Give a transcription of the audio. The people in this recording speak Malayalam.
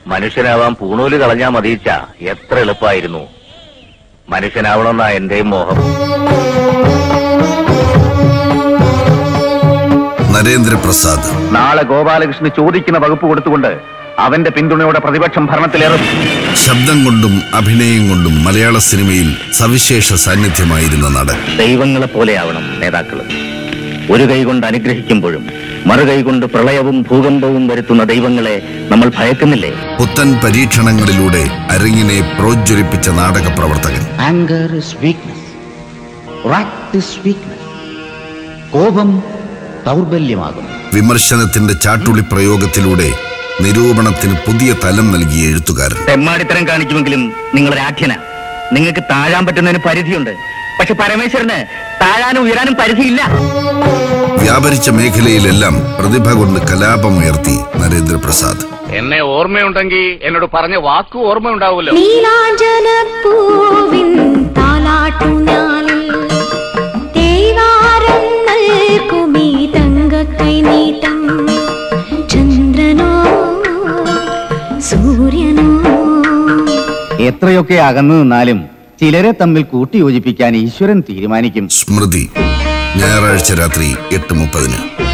മനുഷ്യനാവാൻ പൂണൂല് കളഞ്ഞാ മതിയിച്ച എത്ര എളുപ്പമായിരുന്നു. മനുഷ്യനാവണമെന്നാ എന്റെയും മോഹം. നരേന്ദ്രപ്രസാദ്. നാളെ ഗോപാലകൃഷ്ണന് ചോദിക്കുന്ന വകുപ്പ് കൊടുത്തുകൊണ്ട് അവന്റെ പിന്തുണയോടെ പ്രതിപക്ഷം ഭരണത്തിലേറും. ശബ്ദം കൊണ്ടും അഭിനയം കൊണ്ടും മലയാള സിനിമയിൽ സവിശേഷ സാന്നിധ്യമായിരുന്ന നടൻ. ദൈവങ്ങളെ പോലെയാവണം നേതാക്കൾ. ഒരു കൈകൊണ്ട് അനുഗ്രഹിക്കുമ്പോഴും മറുകൈകൊണ്ട് പ്രളയവും ഭൂകമ്പവും വരുത്തുന്ന ദൈവങ്ങളെ നമ്മൾ ഭയക്കുന്നില്ലേ? പുത്തൻ പരീക്ഷണങ്ങളിലൂടെ അരങ്ങിനെ പ്രോജ്വലിപ്പിച്ച നാടക പ്രവർത്തകൻ. കോപം ദൗർബല്യമാകും. വിമർശനത്തിന്റെ ചാട്ടുളി പ്രയോഗത്തിലൂടെ നിരൂപണത്തിന് പുതിയ തലം നൽകിയ എഴുത്തുകാരൻ. തെമ്മാടിത്തരം കാണിക്കുമെങ്കിലും നിങ്ങളൊരു ആഖ്യന. നിങ്ങൾക്ക് താഴാൻ പറ്റുന്നതിന് പരിധിയുണ്ട്. പക്ഷെ പരമേശ്വരന് താഴാനും ഉയരാനും പരിധിയില്ല. വ്യാപരിച്ച മേഖലയിലെല്ലാം പ്രതിഭ കൊണ്ട് കലാപമുയർത്തി നരേന്ദ്രപ്രസാദ്. എന്നെ ഓർമ്മയുണ്ടെങ്കിൽ എന്നോട് പറഞ്ഞ വാക്കു ഓർമ്മയുണ്ടാവുമല്ലോ. എത്രയൊക്കെ അകന്നു നിന്നാലും ചിലരെ തമ്മിൽ കൂട്ടിയോജിപ്പിക്കാൻ ഈശ്വരൻ തീരുമാനിക്കും. സ്മൃതി, ഞായറാഴ്ച രാത്രി 8:30.